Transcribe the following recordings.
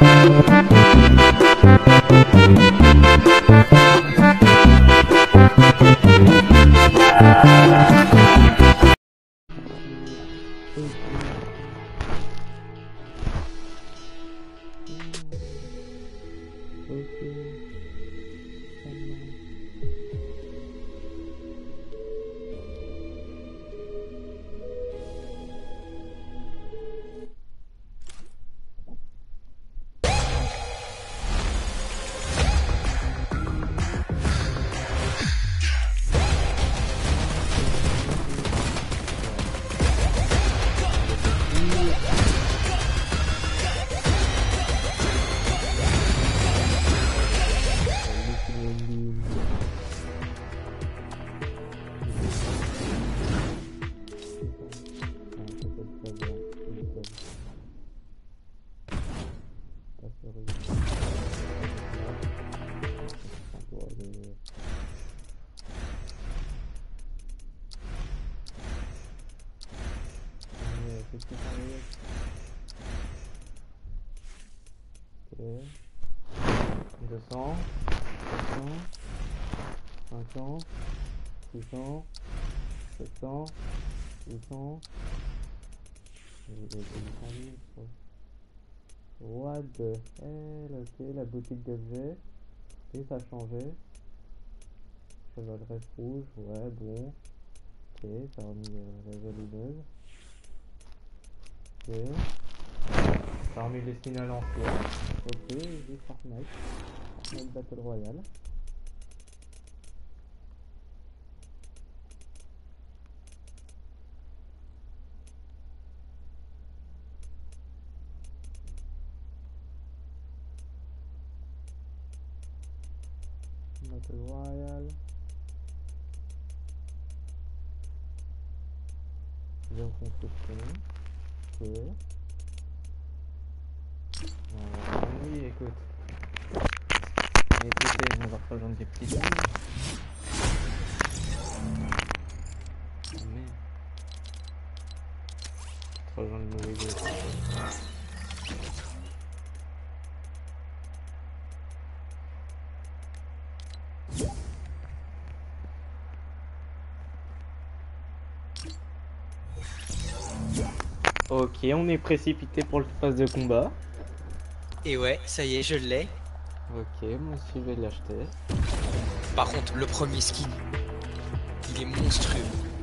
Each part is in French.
Ok. 200, 500, 600, 700, 800. What the hell? Ok, la boutique d'objets. Et ça a changé. Chevaleresse rouge, ouais, bon. Ok, ça a remis la valideuse. Ok. Ça a remis les skins à l'ancienne. Ok, j'ai Fortnite. Fortnite Battle Royale. Battle Royale. Bien construction. Ok. Oui, écoute. Écoutez, on va reprendre des petits trucs. Mais. Rejoindre le mauvais jeu. Ok, on est précipité pour le phase de combat. Et ouais, ça y est, je l'ai. Ok, moi aussi je vais l'acheter. Par contre, le premier skin, il est monstrueux.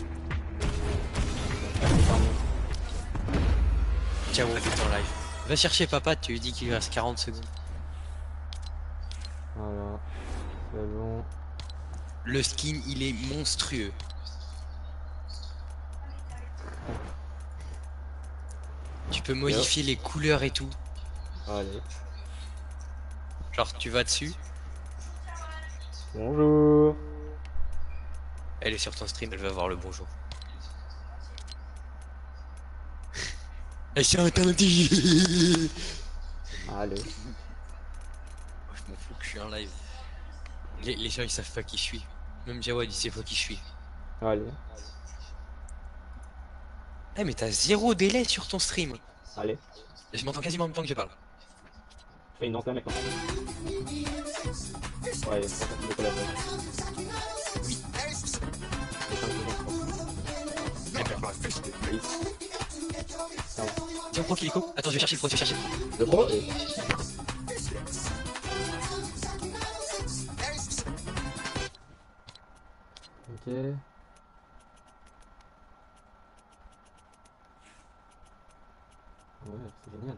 Ciao, elle est en live. Va chercher papa, tu lui dis qu'il lui reste 40 secondes. Voilà, c'est bon. Le skin, il est monstrueux. Tu peux modifier les couleurs et tout. Allez. Genre, tu vas dessus, Bonjour. elle est sur ton stream, elle va voir le bonjour. Et c'est interdit. Allez. Oh, je m'en fous que je suis en live. Les gens, ils savent pas qui je suis. Même Jawad, il sait pas qui je suis. Allez. Eh, mais t'as zéro délai sur ton stream. Allez. Je m'entends quasiment en même temps que je parle. Je fais une danse là maintenant. Ouais, c'est pour ça que je la fête. Tiens, pro Kiliko. Attends, je vais chercher le pro, je vais chercher le pro. Le pro et... Ok. Ouais, c'est génial.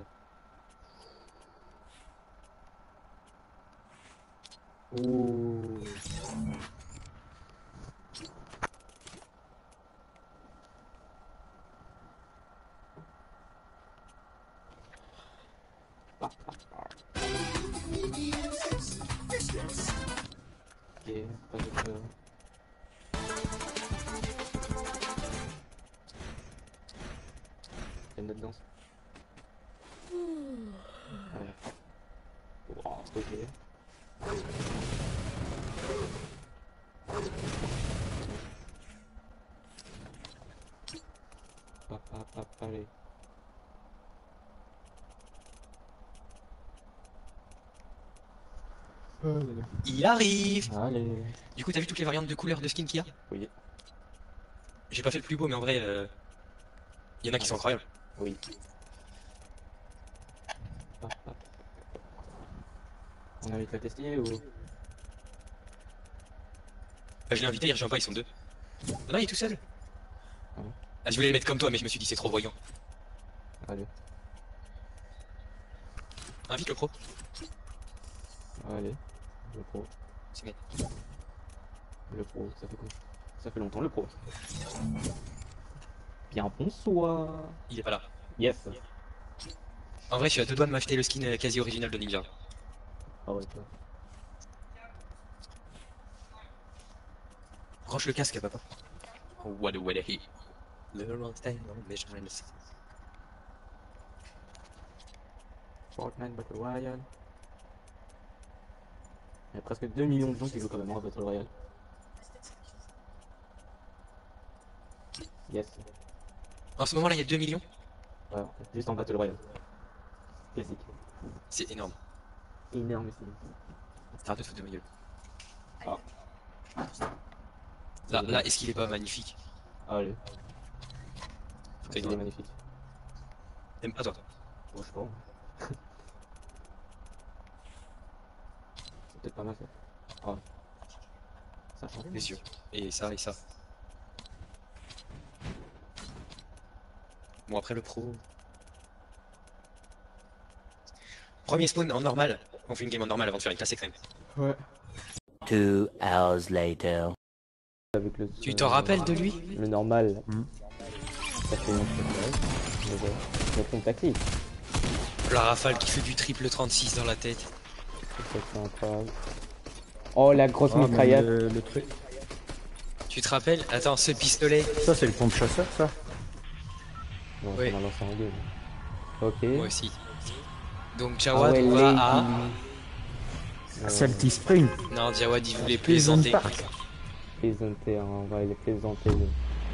Ouh. Ok, pas de peur. Il y a une autre danse. Ouais. Wow, ok. Allez. Il arrive. Allez. Du coup, t'as vu toutes les variantes de couleurs de skin qu'il y a? Oui. J'ai pas fait le plus beau, mais en vrai, il y en a qui sont incroyables. Oui. Hop, hop. On invite à tester ou... Je l'ai invité hier, je viens pas, ils sont deux. Non, il est tout seul. Ah bon. Ah, je voulais les mettre comme toi, mais je me suis dit c'est trop voyant. Allez. Invite le pro. Allez. Le pro. C'est bon. Le pro, ça fait quoi? Ça fait longtemps le pro. Bien bonsoir. Il est pas là. Yes. En vrai, je suis à deux doigts de m'acheter le skin quasi original de Ninja. Ah ouais, toi. Branche le casque, papa. What a he. Le long time on measurements. Fortnite Battle Royale. Il y a presque 2 millions de gens qui jouent quand même à Battle Royale. Yes. En ce moment-là, il y a 2 millions. Ouais, juste en Battle Royale. Classique. C'est énorme. Énorme ici. T'arrêtes de te foutre de ma gueule. Ah. Là, est-ce qu'il est pas magnifique? Allez. Très Il est bien. magnifique. T'aimes pas toi? Bon, je sais pas. C'est peut-être pas mal ça. Ah. Ça change. Les yeux. Et ça, et ça. Bon, après le pro. Premier spawn en normal. On fait une game en normal avant de faire une classe extrême. Ouais. 2 hours later. Avec le, Tu t'en rappelles de lui? le normal. Ça fait une le ton tactique. La rafale qui fait du triple 36 dans la tête. C'est incroyable. Oh la grosse mitraillette. Le truc. Tu te rappelles? Attends, ce pistolet. Ça, c'est le pompe chasseur, ça. Non, Ouais. on a lancé en deux. Ok. Moi aussi. Donc Ah Jawad, ouais, on va à... Salty Spring. Non, Jawad, il voulait Pleasant plaisanter. Park. Plaisanter, hein, on va aller plaisanter. Nous.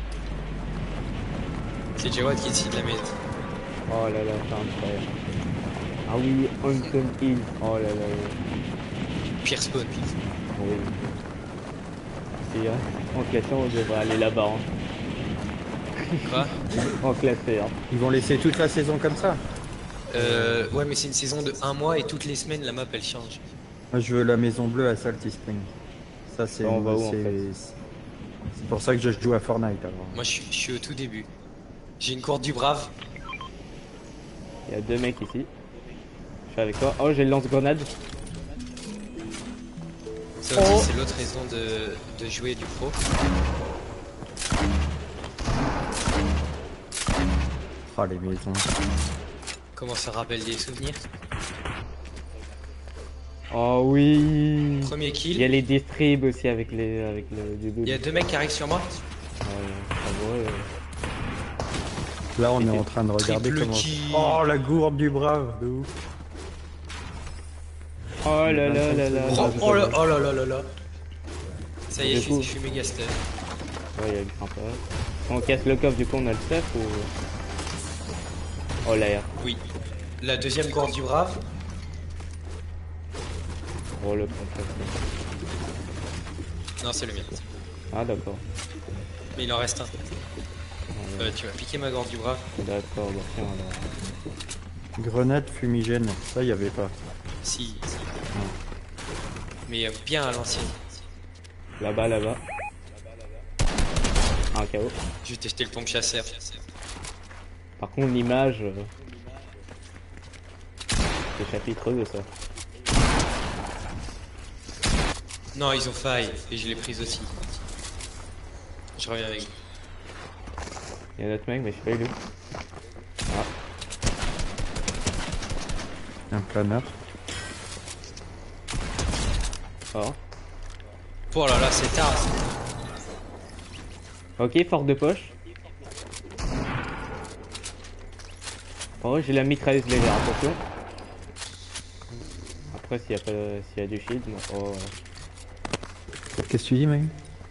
C'est Jawad qui décide de la maison. Oh là là, c'est incroyable. Ah oui, Hampton Hill. Oh là là. là. Pire spawn. Oui. Si, hein, en classé, on devrait aller là-bas. Hein. Quoi? En classé, hein. Ils vont laisser toute la saison comme ça. Ouais, mais c'est une saison de 1 mois et toutes les semaines la map elle change. Moi, je veux la maison bleue à Salty Spring. Ça, c'est. On va où, en c'est- fait C'est pour ça que je joue à Fortnite alors. Moi je suis au tout début. J'ai une courte du brave. Il y a 2 mecs ici. Je suis avec toi. Oh, j'ai le lance-grenade. Ça aussi, Oh. c'est l'autre raison de jouer du pro. Oh, les maisons. Comment ça rappelle des souvenirs. Oh oui. Premier Il y a kill. les distribs aussi avec le du Il y a 2 mecs qui arrivent sur moi. Savoureux. Là, on est en train de regarder Triple comment. kill. Oh, la gourde du brave, de ouf. Oh là là là là. Oh là oh là là là là. Ça y est, Du coup. je suis méga stuff. Ouais, il y a le grimpeur. Si on casse le coffre, du coup, on a le stuff ou. Oh l'air. Oui. La deuxième courte du brave. Oh le contre. Non, c'est le mien. Ah d'accord. Mais il en reste un. Ouais, Tu vas piquer ma gorge du brave. d'accord, bah tiens alors. Grenade fumigène. Ça, y avait pas. Si. Mais bien à l'ancienne. Là-bas, là-bas. Un KO. Je vais tester le pompe chasseur. Par contre, l'image. C'est chapitreux ça. Non, ils ont faille. Et je l'ai prise aussi. Je reviens avec vous. Il y a un autre mec, mais je sais pas il est où. Un planeur. Oh. Oh là là, c'est tard. Ok, fort de poche. Oh, j'ai la mitrailleuse légère, attention. Après, s'il y a pas, s'il y a du shield, non. Oh. Qu'est-ce que tu dis, mec?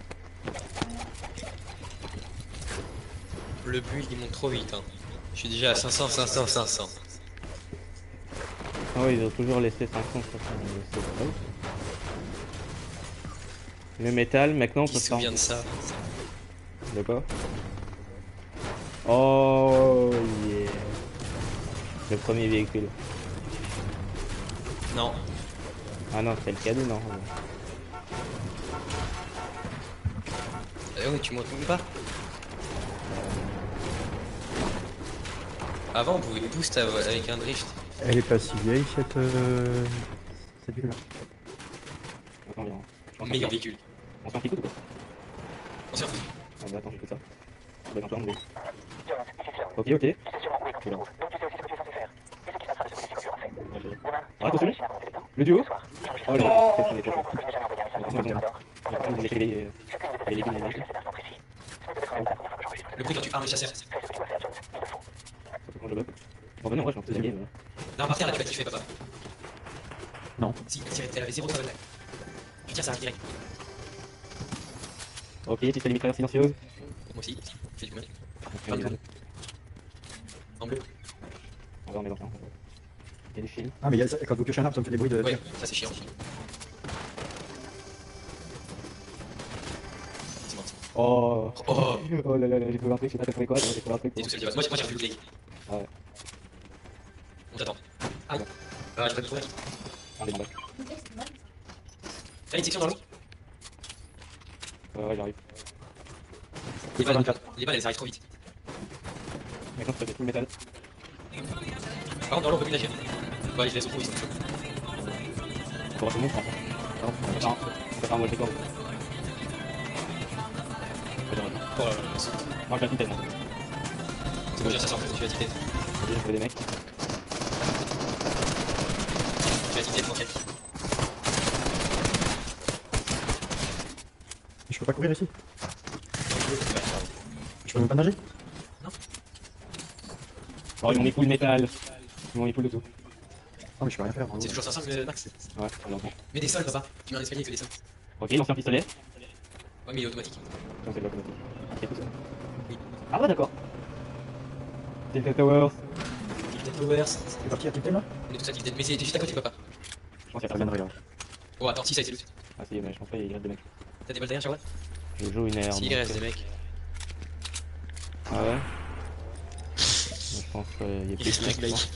Le build il monte trop vite. Hein. Je suis déjà à 500, 500, 500. Ah ouais, ils ont toujours laissé 500, 500. C'est vrai. Le métal, maintenant on Qui peut se faire... souvient de ça? D'accord. Oh yeah. Le premier véhicule. Non. Ah non, c'est le cadeau, non. Ah ouais, tu montes même pas. Avant, on pouvait boost avec un drift. Elle est pas si vieille cette ville-là. Meilleur véhicule. On s'en fout ou quoi? On s'en fout. Ah bah attends, j'ai fait ça. Bah attends, on ok, ok. Ah, attention. Le duo. Oh là là, c'est trop Le bruit quand tu armes le chasseur. Bon bah non, moi je suis en deuxième game. Non, par terre là, tu vas kiffer, papa. Non. Si, elle avait 0 travel. Tu tires, ça arrive direct. Ok, tu fais les mitrailleurs silencieuses. Moi aussi. Fais du combien? 22. En bleu. On va en mettre un. Il y a des fils. Ah mais quand vous piochez un arbre, ça me fait des bruits de... Ouais, ça c'est chiant. C'est bon. Oh. Oh, Oh là là, j'ai trouvé un truc, je sais pas t'as trouvé quoi, j'ai trouvé un truc. t'es tout seul, moi j'ai revu le grey. Ah ouais. On t'attend. Ah, je vais te trouver. Ah, les bandes. T'as une section dans l'eau? Ouais, j'arrive. Les balles elles arrivent trop vite. Maintenant, je fais tout le métal. Par contre, dans l'eau on peut plus l'agir. Ouais, je laisse au trou, ils sont chauds. Faut voir tout le monde, je pense. On peut faire un wall record. Oh, Moi, je vais tellement. c'est bon, j'ai ça en fait, tu vas tirer. Ok, je fais des mecs. Tu vas tirer tranquille. Je peux pas courir ici. Je peux même pas nager. Oh, ils m'ont mis full métal. Ils m'ont mis full de tout. Ah mais je peux rien faire. C'est toujours 500 le max. Ouais, on l'entend. Mets des sols, papa. Tu mets un escalier avec des sols. Ok, l'ancien pistolet. Ouais, mais il est automatique. Non, c'est l'automatique. Ok, tout ça. Oui. Ah ouais, d'accord. Tilted Towers. Tilted Towers. C'est parti à Tilted là? On est tous à Tilted. Mais c'est juste à côté, papa. Je pense qu'il y a Ça personne. viendrait là. Oh, attends, si ça a été loot. Ah si, mais je pense pas qu'il reste des mecs. T'as des balles derrière, Charlotte? Je joue une aire. Si, il reste des mecs. Ah ouais. Je pense qu'il y a Il plus reste de plus de mecs. mecs.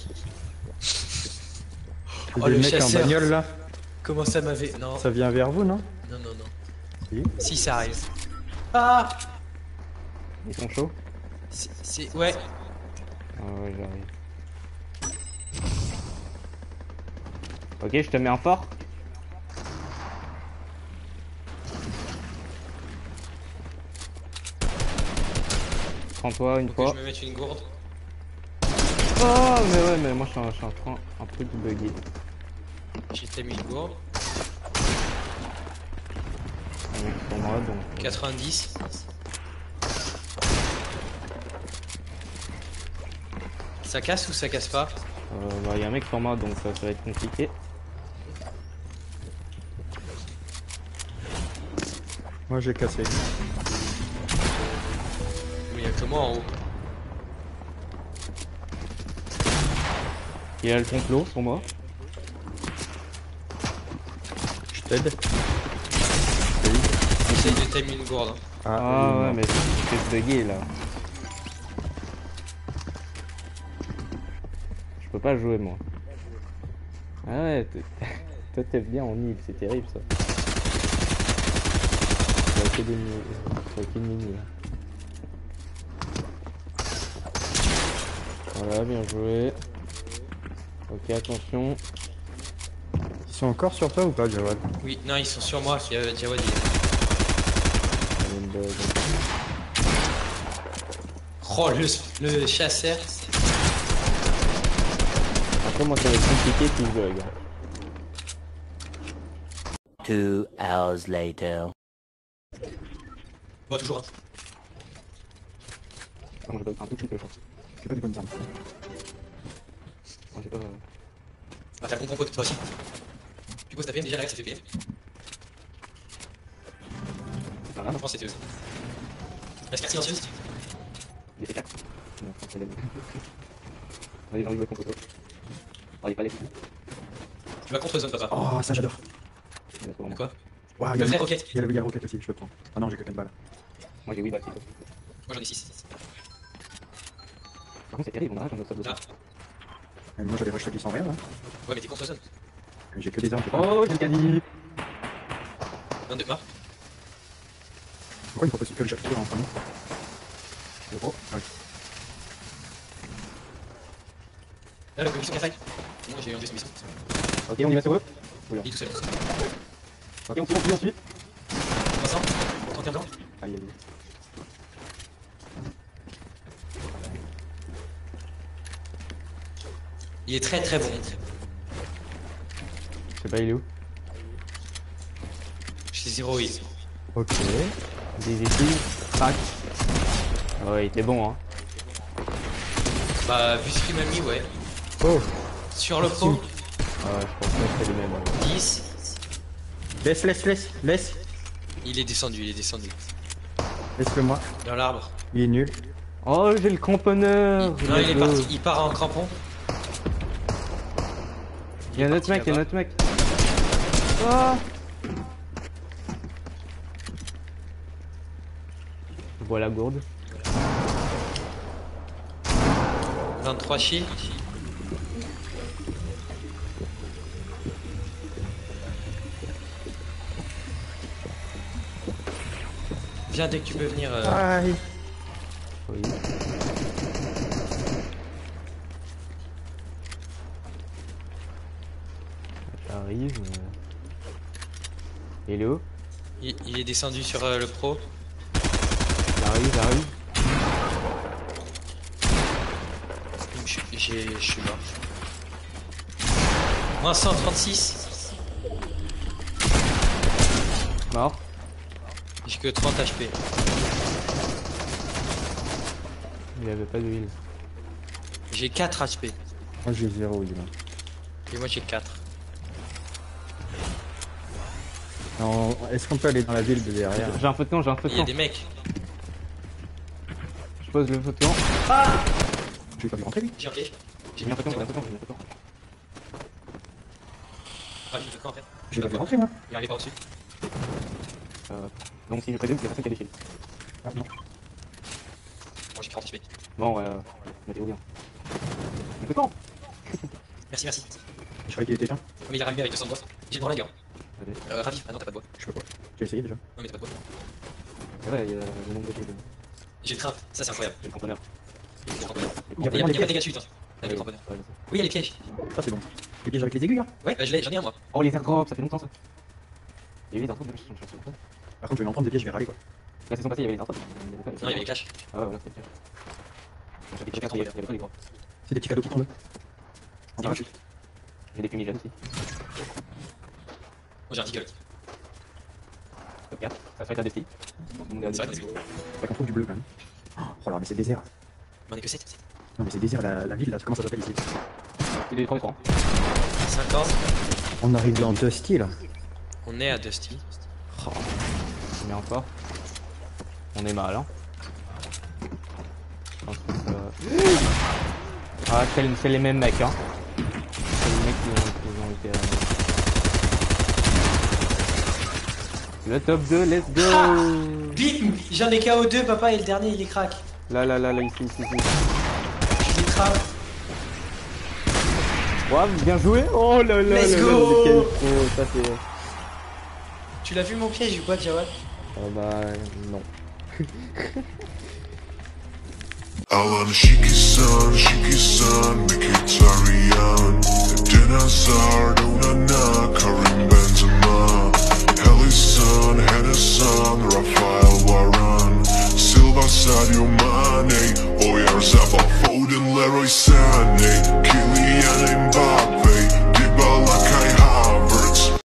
C'est Oh, des le mecs en chasseur. bagnole là. Comment ça m'avait. Non, Ça vient vers vous, non? non, non, non. Si. Si, ça arrive. Ah! Ils sont chauds. C'est. Ouais. Ah ouais, j'arrive. Ok, je te mets en fort. Prends-toi une Faut que fois. je me mette une gourde. Oh, mais ouais, mais moi je suis en train un truc buggy. J'ai t'ai mis une gourde. Un mec sur moi, donc. 90. Ça casse ou ça casse pas? Bah, y a un mec sur moi, donc ça va être compliqué. Moi j'ai cassé. Mais il y a que moi en haut. Il y a le complot sur moi. Je t'aide. J'essaye de timer une gourde. Hein. Ah ouais, mais c'est bugué là. Je peux pas jouer moi. Ah ouais, toi t'es bien en île, c'est terrible ça. Ça a que des mini là. Voilà, bien joué. Ok, attention. Ils sont encore sur toi ou pas, Jawad? Oui, non, ils sont sur moi. Jawad, il est. Il y a une bug. Oh, le chasseur. Après moi ça va être compliqué si je bug. 2 hours later. Bon, toujours. Hein. Comment je bug un tout petit peu je pense. J'ai pas des bonnes armes. J'ai pas... Ah, t'as le bon toi aussi. Tu poses ta PM déjà là, ça fait PM. Ah, non, Je pense que c'était eux. La sphère silencieuse. j'ai fait 4. Non, je pense que c'est la même. Allez, j'ai envie de jouer contre toi. Oh, il est pas les Tu vas contre zone, papa. Oh, ça j'adore. De quoi? Ouah, Le frère roquette. il y a le roquette aussi, je le prends. Ah non, j'ai que 4 balles. Moi j'ai 8 balles. Moi j'en ai 6. Par contre c'est terrible, on arrache, on a ça de Ah, Et moi j'avais rush qui sans rien, là. ouais, mais t'es contre zone. J'ai que des armes. Oh, j'ai le caddie. 22 mort. Pourquoi il faut pas que le chapitre en premier? Oh, ouais. Là, le commission Kassai. Moi j'ai enlevé son mission. Ok, on y va sur eux. Il est tout seul. Ok, on tire ensuite. 300, 31 ans. Aïe, aïe. Il est très très bon. Je sais pas, il est où? J'ai 0 heal. Ok. Des équipes. Crac. Ah ouais, il était bon, hein. Bah, vu ce qu'il m'a mis, ouais. Oh. Sur le pro, Ah ouais, je pense que c'est le même. 10. Laisse. Il est descendu, Laisse-le moi. dans l'arbre. Il est nul. Oh, j'ai le cramponneur. Non, il est parti, il part en crampon. Il y a un autre mec, Oh. Je bois la gourde. 23 shield. Viens dès que tu peux venir. Aïe. Oui. J'arrive. Il est où? Il est descendu sur le pro. J'arrive. Je suis mort. Moins 136. Mort. J'ai que 30 HP. Il avait pas de heal. J'ai 4 HP. Moi j'ai 0 dis-moi. Et moi j'ai 4. Non, est-ce qu'on peut aller dans la ville de derrière? J'ai un feu de camp, Il y a des mecs. Je pose le feu de camp. Tu veux pas lui rentrer lui? J'ai un piège. J'ai mis un peu de temps, j'ai mis un peu de temps. Ah, j'ai fait quoi en fait? J'ai pas vu rentrer moi. Il arrive par au-dessus. Donc si je présume, c'est la personne qui a des shields. Ah non. Moi j'ai 40 HP. Bon, mettez-vous bien. Un peu de temps. Merci. Je croyais qu'il était bien. Mais il est arrivé avec 200 bois. J'ai le branlagueur. Allez. Ravi. Ah non, t'as pas de bois. Je peux pas. J'ai essayé déjà. Non, mais t'as pas de bois. Ouais, il y a le nombre de shields. J'ai le craft. Ça, c'est incroyable. J'ai le conteneur. J'ai le cramponneur. Il y a Il y a vraiment pas des de pièges. dégâts de chute. Hein, avec le cramponneur. Ouais, Oui, il y a les pièges. Ça c'est bon. Les pièges avec les aiguilles là? Ouais, j'en ai un moi. oh, les airdrops, ça fait longtemps ça. Il y a eu les airdrops, je suis sûr. Par contre je vais m'en prendre des pièges, je vais râler quoi. La saison passée, il y avait les airdrops. Non, il y avait les clashs. Ah ouais, voilà, c'était le cas. J'avais pas il y avait pas les gros. C'est des petits cadeaux qui tombent. En parachute. J'ai des fumigènes aussi. Moi j'ai un deagle. Top 4, ça fait la destinée. C'est vrai que c'est beau. Faudrait qu'on trouve du bleu quand même. Oh là mais c'est désert. On est que 7. Non mais c'est désert la ville là, comment ça s'appelle ici? C'est des 3 et 3. 50. On arrive dans Dusty là. On est à Dusty. Mais encore. On est mal, hein. Je pense que ça... Ah, c'est les mêmes mecs, hein. C'est les mecs qui ont été... Le top 2, let's go. Bim. J'en ai KO2, papa, et le dernier il est crack. Là, ici. Je les craque. Wow, bien joué. Oh là là. Let's là, go. là, quel pro, ça c'est... Tu l'as vu mon piège ou quoi, Jawad? Oh bah, non. Alan Shiki-san, Mkhitaryan Dinazar, Onana, Karim Benzema Helison, Henderson, Rafael Varane Silva, Sadio Mane Oyarzabal, Foden, Leroy Sané Kylian Mbappe